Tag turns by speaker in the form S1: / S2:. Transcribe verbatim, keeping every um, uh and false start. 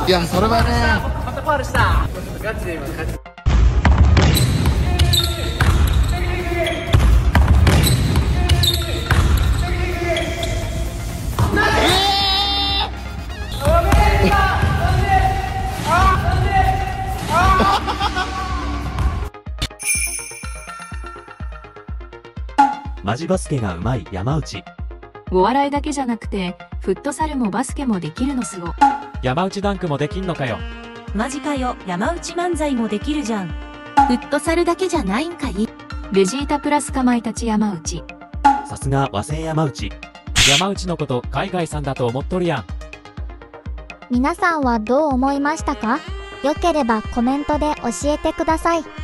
S1: いや、それはね。
S2: またファウルした。ガチで今ガチ。
S3: マジバスケがうまい山内。
S4: お笑いだけじゃなくて、フットサルもバスケもできるのすご。
S5: 山内ダンクもできんのかよ。
S6: マジかよ、山内漫才もできるじゃん。
S4: フットサルだけじゃないんかい。ベジータプラスかまいたち山内。
S3: さすが和製山内。
S5: 山内のこと海外さんだと思っとるやん。
S7: 皆さんはどう思いましたか？よければコメントで教えてください。